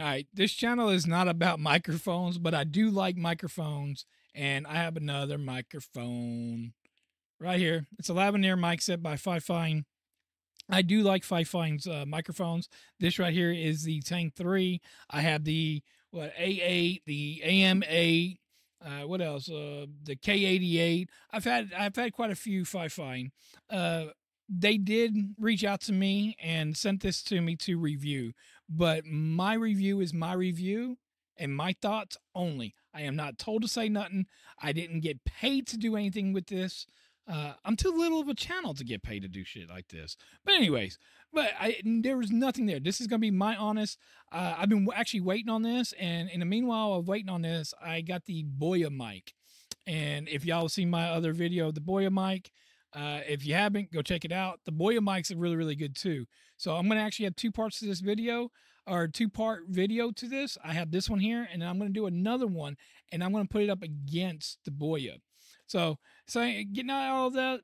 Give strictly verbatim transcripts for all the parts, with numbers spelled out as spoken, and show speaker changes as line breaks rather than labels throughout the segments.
All right, this channel is not about microphones, but I do like microphones, and I have another microphone right here. It's a Lavalier mic set by Fifine. I do like Fifine's uh, microphones. This right here is the Tank three. I have the what A eight, the A M eight. Uh, what else? Uh, the K eighty-eight. I've had I've had quite a few Fifine. Uh, they did reach out to me and sent this to me to review, but my review is my review and my thoughts only. I am not told to say nothing. I didn't get paid to do anything with this. Uh, I'm too little of a channel to get paid to do shit like this. But anyways, but I there was nothing there. This is gonna be my honest. Uh, I've been actually waiting on this, and in the meanwhile of waiting on this, I got the Boya mic. And if y'all have seen my other video, the Boya mic, uh, if you haven't, go check it out. The Boya mics are really really good too. So I'm gonna actually have two parts to this video, or two part video to this. I have this one here, and then I'm gonna do another one, and I'm gonna put it up against the Boya. So, so getting all that,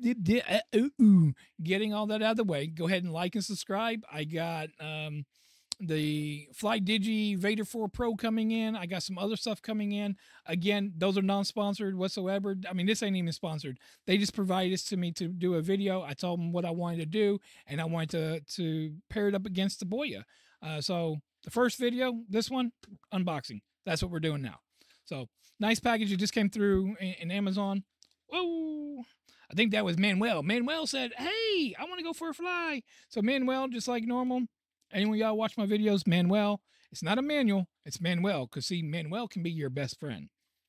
getting all that out of the way, go ahead and like and subscribe. I got um, the Fly Digi Vader four Pro coming in. I got some other stuff coming in. Again, those are non-sponsored whatsoever. I mean, this ain't even sponsored. They just provided this to me to do a video. I told them what I wanted to do, and I wanted to to pair it up against the Boya. Uh, so the first video, this one, unboxing. That's what we're doing now. So nice package. It just came through in, in Amazon. Whoa. I think that was Manuel. Manuel said, hey, I want to go for a fly. So Manuel, just like normal, anyone y'all watch my videos, Manuel. It's not a manual. It's Manuel. Because, see, Manuel can be your best friend.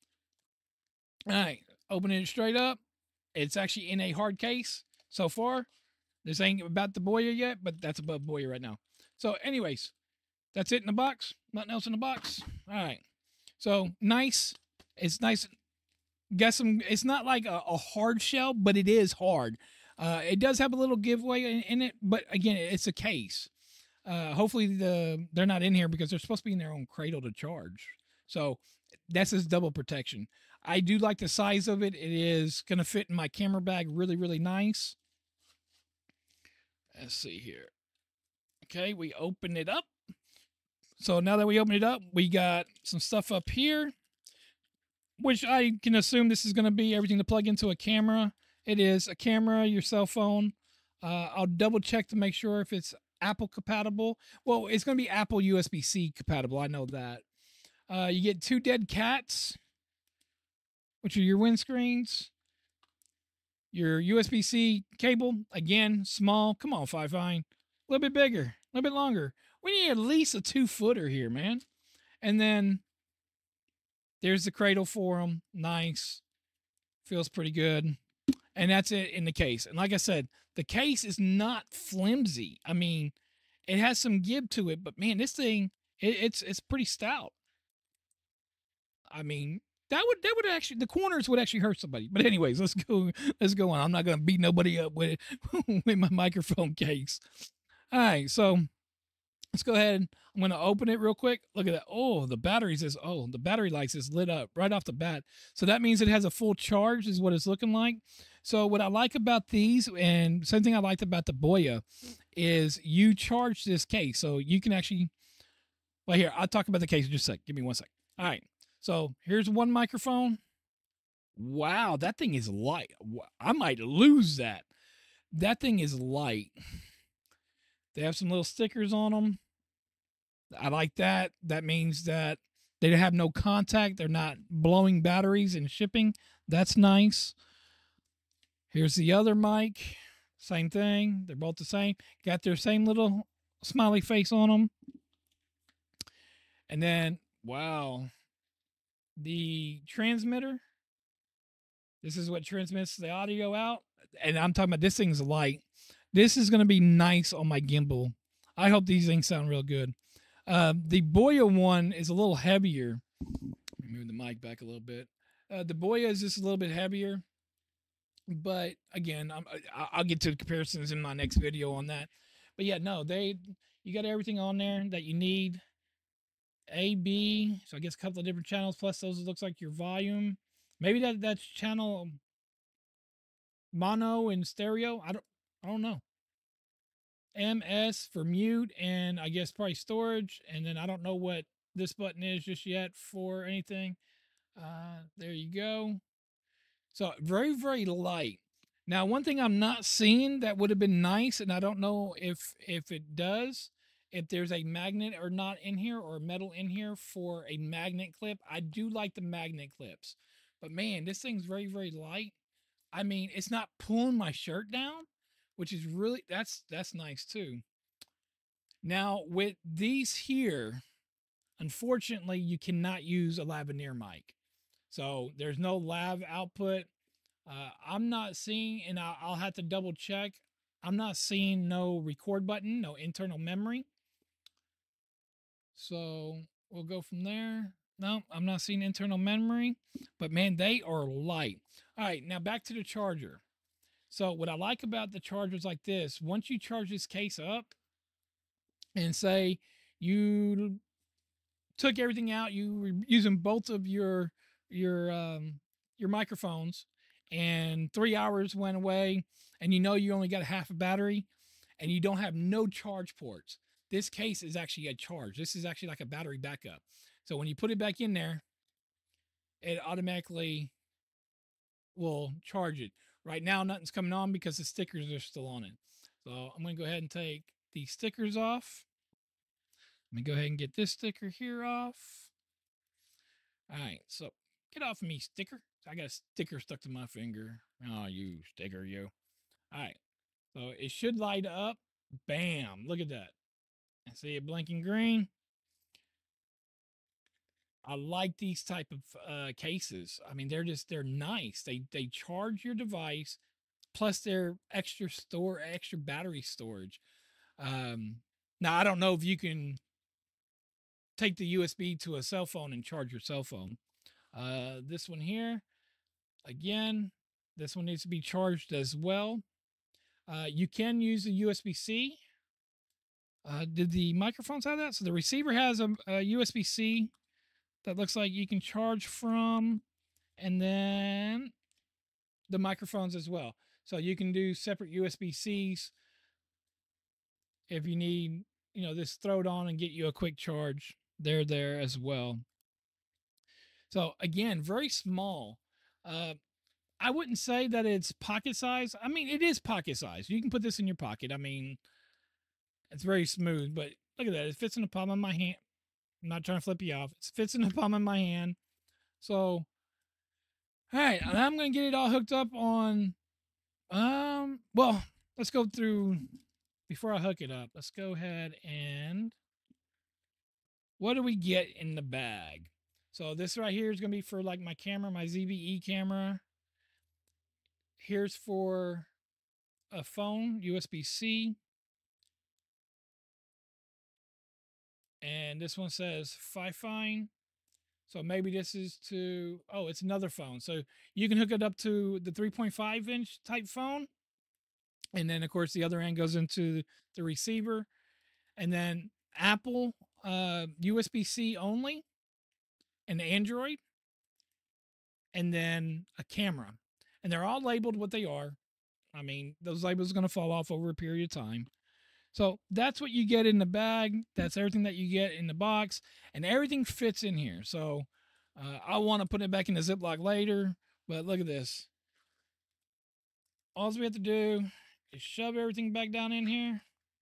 All right. Opening it straight up. It's actually in a hard case so far. This ain't about the Boya yet, but that's above Boya right now. So anyways, that's it in the box. Nothing else in the box. All right. So nice. It's nice. Got some. It's not like a, a hard shell, but it is hard. Uh, it does have a little giveaway in, in it, but again, it's a case. Uh, hopefully the they're not in here because they're supposed to be in their own cradle to charge. So that's his double protection. I do like the size of it. It is gonna fit in my camera bag really, really nice. Let's see here. Okay, we open it up. So now that we open it up, we got some stuff up here, which I can assume this is going to be everything to plug into a camera. It is a camera, your cell phone. Uh, I'll double check to make sure if it's Apple compatible. Well, it's going to be Apple U S B C compatible. I know that. Uh, you get two dead cats, which are your windscreens. Your U S B C cable, again, small. Come on, Fifine. A little bit bigger, a little bit longer. We need at least a two footer here, man. And then there's the cradle for them. Nice. Feels pretty good. And that's it in the case. And like I said, the case is not flimsy. I mean, it has some give to it, but man, this thing, it, it's it's pretty stout. I mean, that would that would actually the corners would actually hurt somebody. But anyways, let's go let's go on. I'm not gonna beat nobody up with with my microphone case. All right, so let's go ahead. I'm going to open it real quick. Look at that. Oh, the battery says, oh, the battery lights is lit up right off the bat. So that means it has a full charge is what it's looking like. So what I like about these, and same thing I liked about the Boya, is you charge this case. So you can actually, well, here, I'll talk about the case in just a sec. Give me one sec. All right. So here's one microphone. Wow, that thing is light. I might lose that. That thing is light. They have some little stickers on them. I like that. That means that they have no contact. They're not blowing batteries and shipping. That's nice. Here's the other mic. Same thing. They're both the same. Got their same little smiley face on them. And then, wow, the transmitter. This is what transmits the audio out. And I'm talking about this thing's light. This is going to be nice on my gimbal. I hope these things sound real good. Uh, the Boya one is a little heavier. Let me move the mic back a little bit. Uh, the Boya is just a little bit heavier. But again, I'm, I'll get to the comparisons in my next video on that. But yeah, no, they you got everything on there that you need. A, B, so I guess a couple of different channels, plus those it looks like your volume. Maybe that that's channel mono and stereo. I don't I don't know. M S for mute, and I guess probably storage. And then I don't know what this button is just yet for anything. Uh, there you go. So very, very light. Now, one thing I'm not seeing that would have been nice, and I don't know if if it does, if there's a magnet or not in here, or metal in here for a magnet clip. I do like the magnet clips, but man, this thing's very, very light. I mean, it's not pulling my shirt down, which is really that's that's nice too. Now with these here, unfortunately, you cannot use a lavalier mic. So there's no lav output. Uh, I'm not seeing, and I'll, I'll have to double check. I'm not seeing no record button, no internal memory. So we'll go from there. No, I'm not seeing internal memory, but man, they are light. All right, now back to the charger. So what I like about the chargers like this, once you charge this case up and say you took everything out, you were using both of your your um, your microphones, and three hours went away, and you know you only got half a battery, and you don't have no charge ports. This case is actually a charge. This is actually like a battery backup. So when you put it back in there, it automatically will charge it. Right now, nothing's coming on because the stickers are still on it. So I'm going to go ahead and take these stickers off. Let me go ahead and get this sticker here off. All right, so get off of me, sticker. I got a sticker stuck to my finger. Oh, you sticker, you. All right, so it should light up. Bam, look at that. I see it blinking green. I like these type of uh, cases. I mean, they're just, they're nice. They, they charge your device, plus they're extra store, extra battery storage. Um, now, I don't know if you can take the U S B to a cell phone and charge your cell phone. Uh, this one here, again, this one needs to be charged as well. Uh, you can use a U S B C. Uh, did the microphones have that? So the receiver has a, a U S B C that looks like you can charge from, and then the microphones as well. So you can do separate U S B Cs if you need, you know, this throw it on and get you a quick charge. They're there as well. So again, very small. Uh, I wouldn't say that it's pocket size. I mean, it is pocket size. You can put this in your pocket. I mean, it's very smooth, but look at that. It fits in the palm of my hand. I'm not trying to flip you off. It fits in the palm of my hand. So, all right, and I'm going to get it all hooked up on, um, well, let's go through, before I hook it up, let's go ahead and, what do we get in the bag? So this right here is going to be for like my camera, my Z V E camera. Here's for a phone, U S B C. And this one says Fifine. So maybe this is to, oh, it's another phone. So you can hook it up to the three point five inch type phone. And then, of course, the other end goes into the receiver. And then Apple uh, U S B C only, and Android, and then a camera. And they're all labeled what they are. I mean, those labels are going to fall off over a period of time. So that's what you get in the bag. That's everything that you get in the box, and everything fits in here. So uh, I want to put it back in the Ziploc later, but look at this. All we have to do is shove everything back down in here.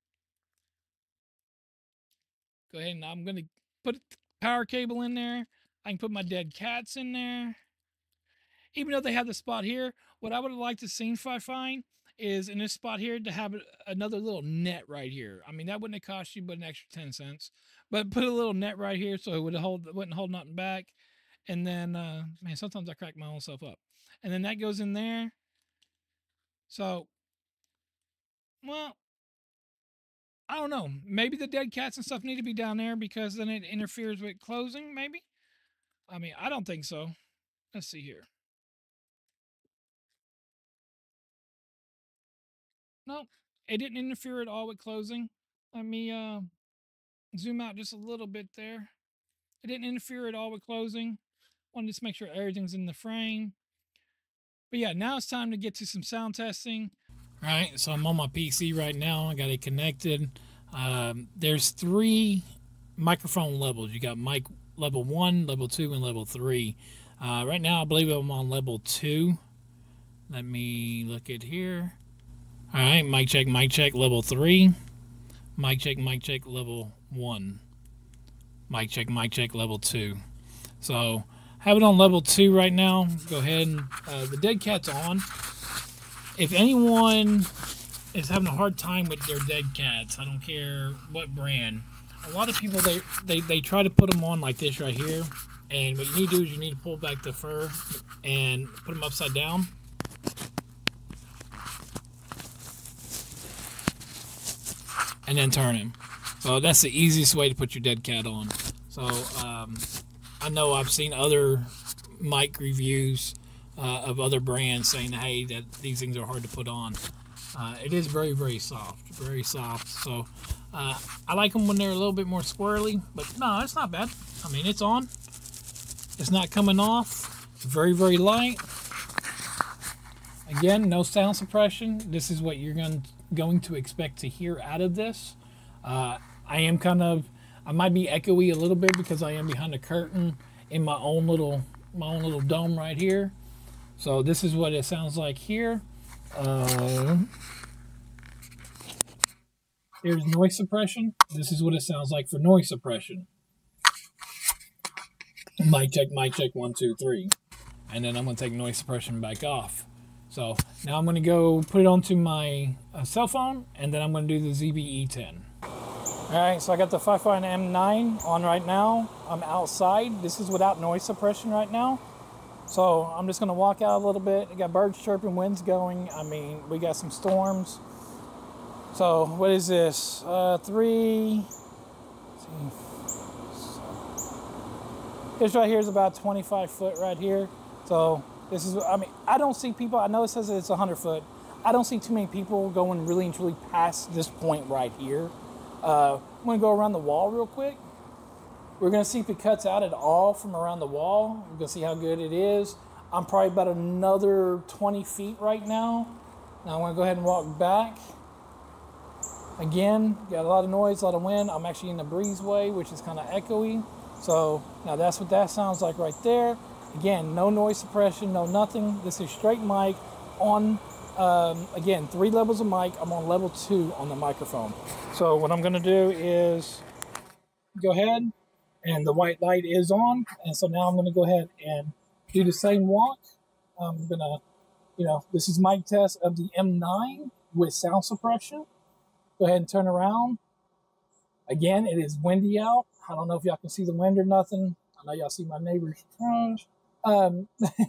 Go ahead, and I'm going to put the power cable in there. I can put my dead cats in there. Even though they have the spot here, what I would have liked to see Fifine is in this spot here to have another little net right here. I mean, that wouldn't have cost you but an extra ten cents. But put a little net right here so it would hold, wouldn't hold nothing back. And then, uh, man, sometimes I crack my own self up. And then that goes in there. So, well, I don't know. Maybe the dead cats and stuff need to be down there because then it interferes with closing, maybe? I mean, I don't think so. Let's see here. No, it didn't interfere at all with closing. Let me uh, zoom out just a little bit there. It didn't interfere at all with closing. Wanted to make sure everything's in the frame. But yeah, now it's time to get to some sound testing. All right, so I'm on my P C right now. I got it connected. Um, there's three microphone levels. You got mic level one, level two, and level three. Uh, right now, I believe I'm on level two. Let me look at here. All right, mic check, mic check, level three. Mic check, mic check, level one. Mic check, mic check, level two. So, have it on level two right now. Go ahead and, uh, the dead cat's on. If anyone is having a hard time with their dead cats, I don't care what brand, a lot of people, they, they, they try to put them on like this right here. And what you need to do is you need to pull back the fur and put them upside down. And then turn him. So that's the easiest way to put your dead cat on. So um, I know I've seen other mic reviews uh, of other brands saying, hey, that these things are hard to put on. Uh, it is very, very soft. Very soft. So uh, I like them when they're a little bit more squirrely. But no, it's not bad. I mean, it's on. It's not coming off. It's very, very light. Again, no sound suppression. This is what you're going to going to expect to hear out of this. Uh, I am kind of, I might be echoey a little bit because I am behind the curtain in my own little, my own little dome right here. So this is what it sounds like here. Uh, here's noise suppression. This is what it sounds like for noise suppression. Mic check, mic check, one, two, three. And then I'm going to take noise suppression back off. So now I'm going to go put it onto my uh, cell phone, and then I'm going to do the Z V E ten. All right, so I got the Fifine M nine on right now. I'm outside. This is without noise suppression right now. So I'm just going to walk out a little bit. I got birds chirping, winds going. I mean, we got some storms. So what is this? Uh, three. Let's see. This right here is about twenty-five foot right here. So this is, I mean, I don't see people, I know it says that it's one hundred foot. I don't see too many people going really and truly past this point right here. Uh, I'm going to go around the wall real quick. We're going to see if it cuts out at all from around the wall. We're going to see how good it is. I'm probably about another twenty feet right now. Now I'm going to go ahead and walk back. Again, got a lot of noise, a lot of wind. I'm actually in the breezeway, which is kind of echoey. So now that's what that sounds like right there. Again, no noise suppression, no nothing. This is straight mic on, um, again, three levels of mic. I'm on level two on the microphone. So what I'm going to do is go ahead, and the white light is on. And so now I'm going to go ahead and do the same walk. I'm going to, you know, this is mic test of the M nine with sound suppression. Go ahead and turn around. Again, it is windy out. I don't know if y'all can see the wind or nothing. I know y'all see my neighbor's garage. Um,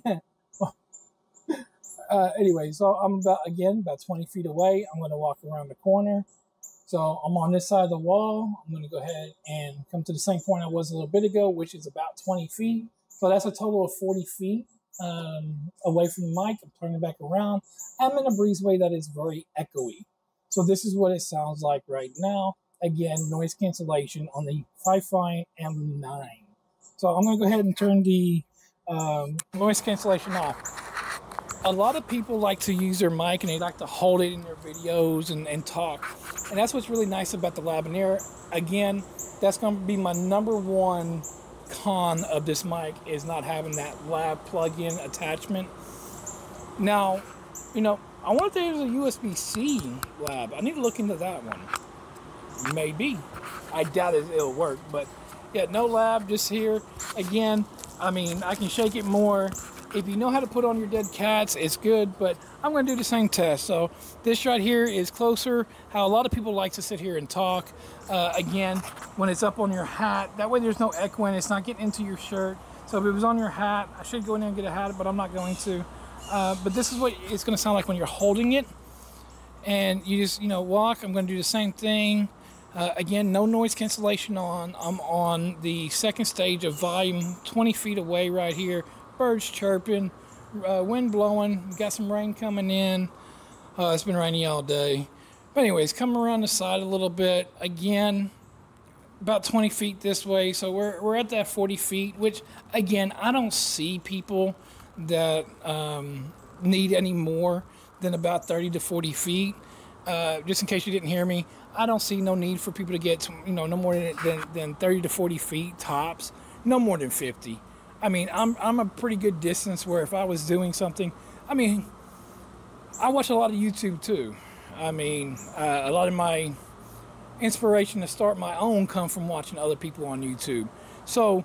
uh, anyway, so I'm about, again, about twenty feet away. I'm going to walk around the corner. So I'm on this side of the wall. I'm going to go ahead and come to the same point I was a little bit ago, which is about twenty feet. So that's a total of forty feet um, away from the mic. I'm turning back around. I'm in a breezeway that is very echoey. So this is what it sounds like right now. Again, noise cancellation on the Fifine M nine. So I'm going to go ahead and turn the um, noise cancellation off. A lot of people like to use their mic and they like to hold it in their videos and, and talk. And that's what's really nice about the Lavalier. Again, that's going to be my number one con of this mic, is not having that lav plug-in attachment. Now, you know, I wonder if there's a U S B C lab. I need to look into that one. Maybe. I doubt it, it'll work, but yeah, no lab, just here. Again, I mean, I can shake it more. If you know how to put on your dead cats, it's good, but I'm going to do the same test. So this right here is closer, how a lot of people like to sit here and talk. Uh, again, when it's up on your hat, that way there's no echoing, it's not getting into your shirt. So if it was on your hat, I should go in there and get a hat, but I'm not going to. Uh, but this is what it's going to sound like when you're holding it. And you just, you know, walk. I'm going to do the same thing. Uh, again, no noise cancellation on. I'm on the second stage of volume, twenty feet away right here. Birds chirping, uh, wind blowing. We got some rain coming in. Uh, it's been rainy all day. But anyways, come around the side a little bit. Again, about twenty feet this way. So we're, we're at that forty feet, which, again, I don't see people that um, need any more than about thirty to forty feet. Uh, just in case you didn't hear me, I don't see no need for people to get, you know, no more than, than, than thirty to forty feet tops, no more than fifty. I mean, I'm, I'm a pretty good distance where if I was doing something, I mean, I watch a lot of YouTube too. I mean, uh, a lot of my inspiration to start my own come from watching other people on YouTube. So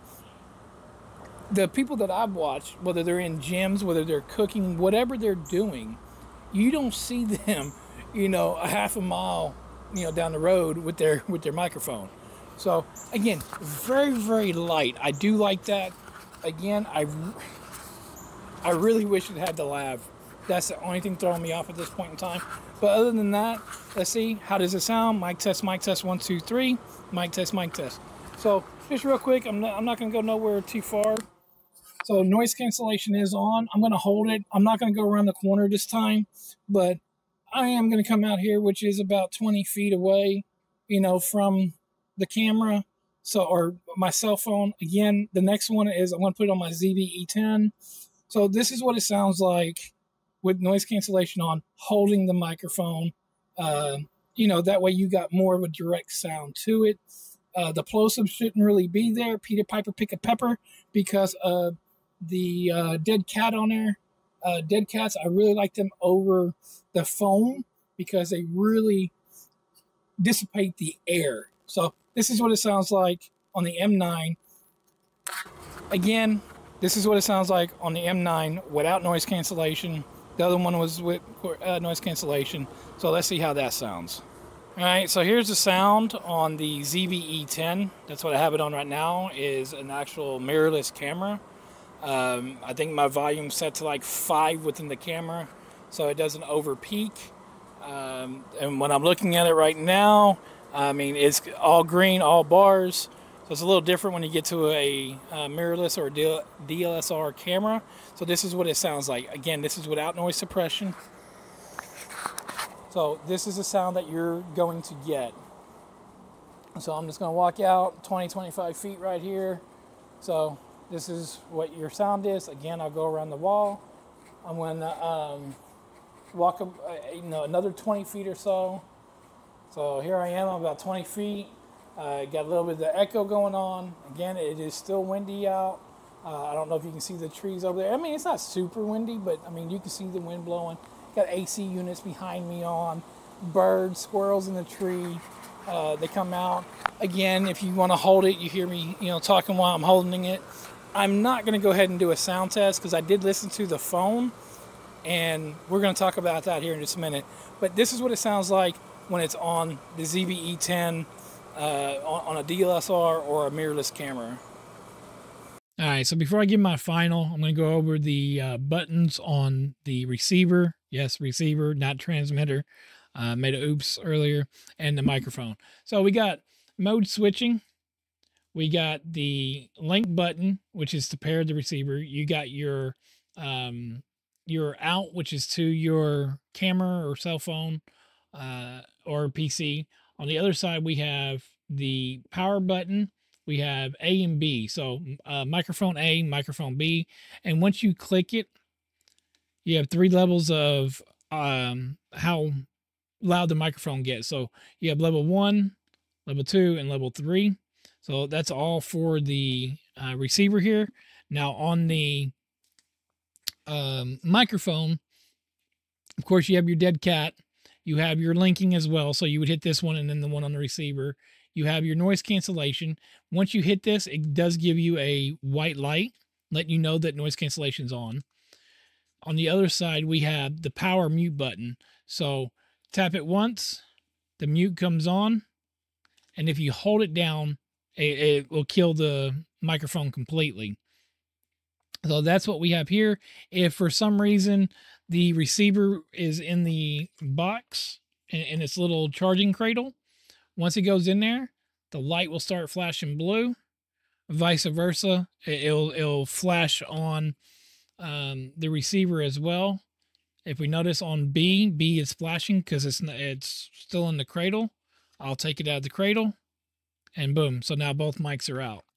the people that I've watched, whether they're in gyms, whether they're cooking, whatever they're doing, you don't see them, you know, a half a mile, you know, down the road with their with their microphone. So again, very, very light. I do like that. Again, I, I really wish it had the lav. That's the only thing throwing me off at this point in time. But other than that, let's see, how does it sound? Mic test, mic test, one, two, three. Mic test, mic test. So just real quick, I'm not, I'm not going to go nowhere too far. So noise cancellation is on. I'm going to hold it. I'm not going to go around the corner this time, but I am going to come out here, which is about twenty feet away, you know, from the camera. So, or my cell phone. Again, the next one is I'm going to put it on my Z V E ten. So this is what it sounds like with noise cancellation on, holding the microphone. Uh, you know, that way you got more of a direct sound to it. Uh, the plosive shouldn't really be there. Peter Piper pick a pepper, because uh, the uh, dead cat on there, uh, dead cats, I really like them over the foam because they really dissipate the air. So this is what it sounds like on the M nine. Again, this is what it sounds like on the M nine without noise cancellation. The other one was with uh, noise cancellation. So let's see how that sounds. All right, so here's the sound on the Z V E ten. That's what I have it on right now, is an actual mirrorless camera. Um, I think my volume's set to like five within the camera, so it doesn't over peak. Um, and when I'm looking at it right now, I mean, it's all green, all bars. So it's a little different when you get to a, a mirrorless or a D L S R camera. So this is what it sounds like. Again, this is without noise suppression. So this is the sound that you're going to get. So I'm just going to walk out twenty, twenty-five feet right here. So this is what your sound is. Again, I'll go around the wall. I'm going to um, walk up, uh, you know, another twenty feet or so. So here I am, I'm about twenty feet. Uh, got a little bit of the echo going on. Again, it is still windy out. Uh, I don't know if you can see the trees over there. I mean, it's not super windy, but I mean, you can see the wind blowing. Got A C units behind me on. Birds, squirrels in the tree. Uh, they come out. Again, if you want to hold it, you hear me, you know, talking while I'm holding it. I'm not going to go ahead and do a sound test because I did listen to the phone, and we're going to talk about that here in just a minute. But this is what it sounds like when it's on the Z V E ten uh, on, on a D S L R or a mirrorless camera. All right, so before I give my final, I'm going to go over the uh, buttons on the receiver. Yes, receiver, not transmitter. Uh, made a oops earlier. And the microphone. So we got mode switching. We got the link button, which is to pair the receiver. You got your um, your out, which is to your camera or cell phone uh, or P C. On the other side, we have the power button. We have A and B. So uh, microphone A, microphone B. And once you click it, you have three levels of um, how loud the microphone gets. So you have level one, level two, and level three. So that's all for the uh, receiver here. Now on the um, microphone, of course, you have your dead cat. You have your linking as well. So you would hit this one and then the one on the receiver. You have your noise cancellation. Once you hit this, it does give you a white light, letting you know that noise cancellation is on. On the other side, we have the power mute button. So tap it once, the mute comes on. And if you hold it down, it, it will kill the microphone completely. So that's what we have here. If for some reason the receiver is in the box in, in its little charging cradle, once it goes in there, the light will start flashing blue. Vice versa, it'll, it'll flash on um, the receiver as well. If we notice on B, B is flashing because it's, it's still in the cradle. I'll take it out of the cradle, and boom. So now both mics are out.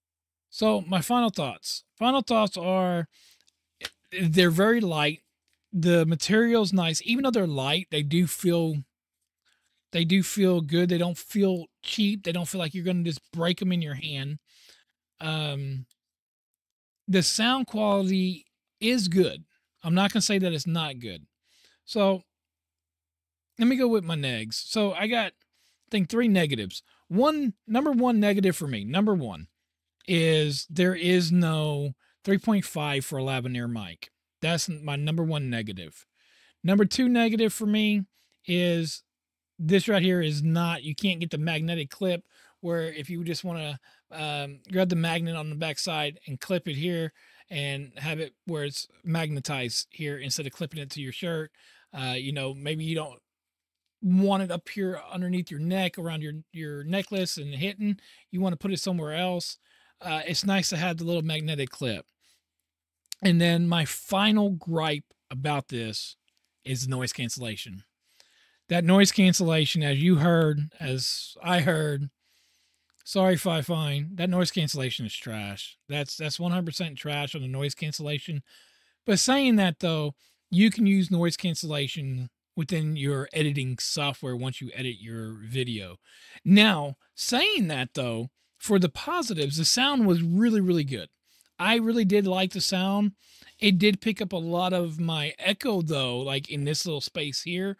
So my final thoughts. Final thoughts are they're very light. the material's nice. Even though they're light, they do feel they do feel good. They don't feel cheap. They don't feel like you're gonna just break them in your hand. Um, the sound quality is good. I'm not gonna say that it's not good. So let me go with my negs. So I got, I think, three negatives. One, number one negative for me, number one, is there is no three point five for a lavalier mic. That's my number one negative. Number two negative for me is this right here is not, you can't get the magnetic clip where if you just want to um, grab the magnet on the back side and clip it here and have it where it's magnetized here instead of clipping it to your shirt. Uh, you know, maybe you don't want it up here underneath your neck around your, your necklace and hitting. You want to put it somewhere else. Uh, it's nice to have the little magnetic clip. And then my final gripe about this is noise cancellation. That noise cancellation, as you heard, as I heard, sorry, Fifine, that noise cancellation is trash. That's that's one hundred percent trash on the noise cancellation. But saying that, though, you can use noise cancellation within your editing software once you edit your video. Now, saying that, though, for the positives, the sound was really, really good. I really did like the sound. It did pick up a lot of my echo, though, like in this little space here,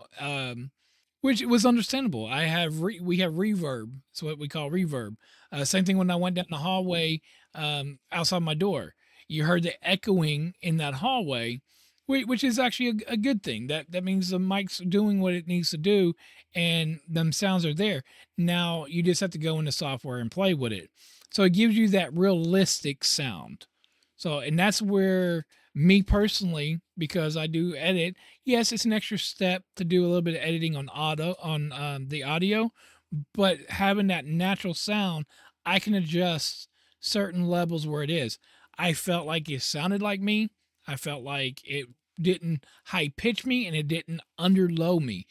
um, which was understandable. I have re- we have reverb. It's what we call reverb. Uh, same thing when I went down the hallway um, outside my door. You heard the echoing in that hallway, which is actually a, a good thing. That that means the mic's doing what it needs to do, and them sounds are there. Now you just have to go into software and play with it. So it gives you that realistic sound. So, and that's where me personally, because I do edit, yes, it's an extra step to do a little bit of editing on auto on um, the audio, but having that natural sound, I can adjust certain levels where it is. I felt like it sounded like me. I felt like it didn't high pitch me and it didn't under low me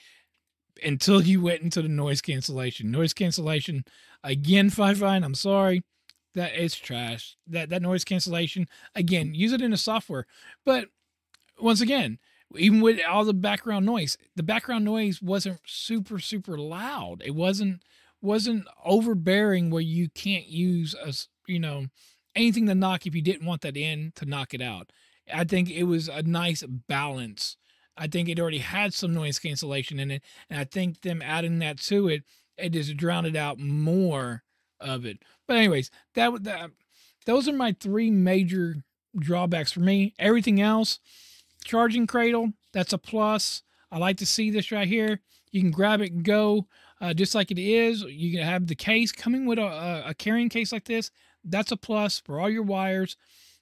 until you went into the noise cancellation. Noise cancellation, again, Fifine, I'm sorry. That is trash. That that noise cancellation, again, use it in the software. But once again, even with all the background noise, the background noise wasn't super, super loud. It wasn't wasn't overbearing where you can't use a, you know, anything to knock if you didn't want that in to knock it out. I think it was a nice balance. I think it already had some noise cancellation in it, and I think them adding that to it, it just drowned it out more of it. But anyways, that, that those are my three major drawbacks for me. Everything else, charging cradle, that's a plus. I like to see this right here. You can grab it and go uh, just like it is. You can have the case coming with a, a, a carrying case like this. That's a plus for all your wires.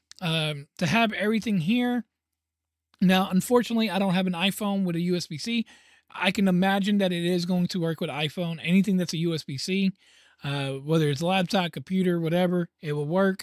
Um, to have everything here. Now, unfortunately, I don't have an iPhone with a U S B C. I can imagine that it is going to work with iPhone. Anything that's a U S B C, uh, whether it's laptop, computer, whatever, it will work.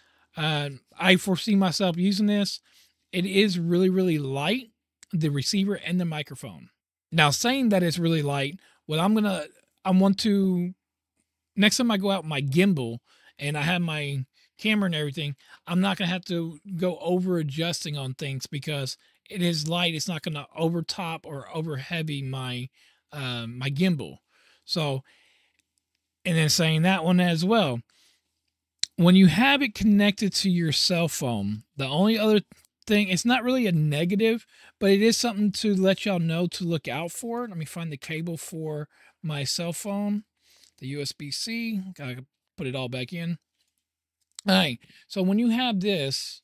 Uh, I foresee myself using this. It is really, really light, the receiver and the microphone. Now, saying that it's really light, what I'm going to, I want to, next time I go out with my gimbal and I have my camera and everything, I'm not going to have to go over adjusting on things because it is light. It's not going to over top or over heavy my, um, my gimbal. So, and then saying that one as well, when you have it connected to your cell phone, the only other thing, it's not really a negative, but it is something to let y'all know to look out for. Let me find the cable for my cell phone, the U S B C. Gotta put it all back in. All right, so when you have this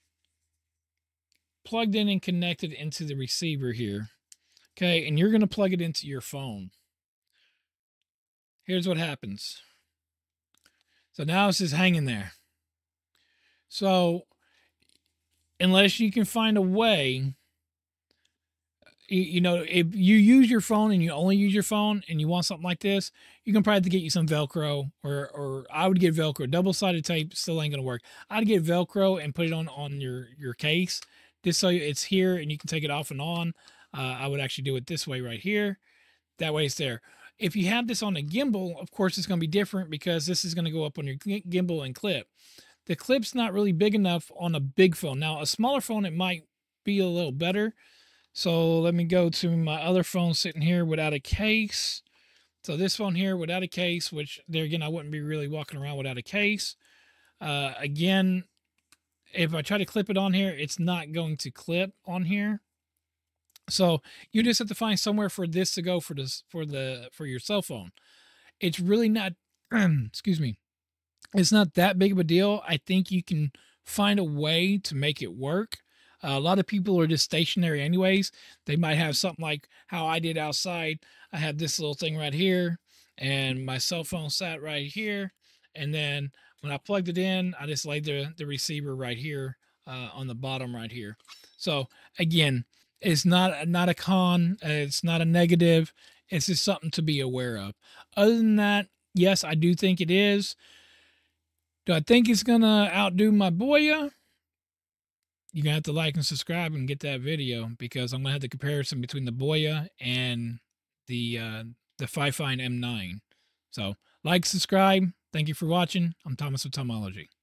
plugged in and connected into the receiver here, okay, and you're going to plug it into your phone, here's what happens. So now it's just hanging there. So unless you can find a way, you, you know, if you use your phone and you only use your phone and you want something like this, you can probably have to get you some Velcro, or or I would get Velcro. Double-sided tape still ain't gonna work. I'd get Velcro and put it on on your your case just so it's here and you can take it off and on. Uh, I would actually do it this way right here. That way it's there. If you have this on a gimbal, of course it's gonna be different because this is gonna go up on your gimbal and clip. The clip's not really big enough on a big phone. Now, a smaller phone, it might be a little better. So let me go to my other phone sitting here without a case. So this phone here without a case, which there again, I wouldn't be really walking around without a case. Uh, again, if I try to clip it on here, it's not going to clip on here. So you just have to find somewhere for this to go for this for the for your cell phone. It's really not excuse me. It's not that big of a deal. I think you can find a way to make it work. Uh, a lot of people are just stationary anyways. They might have something like how I did outside. I had this little thing right here and my cell phone sat right here. And then when I plugged it in, I just laid the, the receiver right here uh, on the bottom right here. So again, it's not, not a con. Uh, it's not a negative. It's just something to be aware of. Other than that, yes, I do think it is. Do I think it's going to outdo my Boya? You're going to have to like and subscribe and get that video because I'm going to have the comparison between the Boya and the uh, the Fifine M nine. So like, subscribe. Thank you for watching. I'm Thomas with Tomology.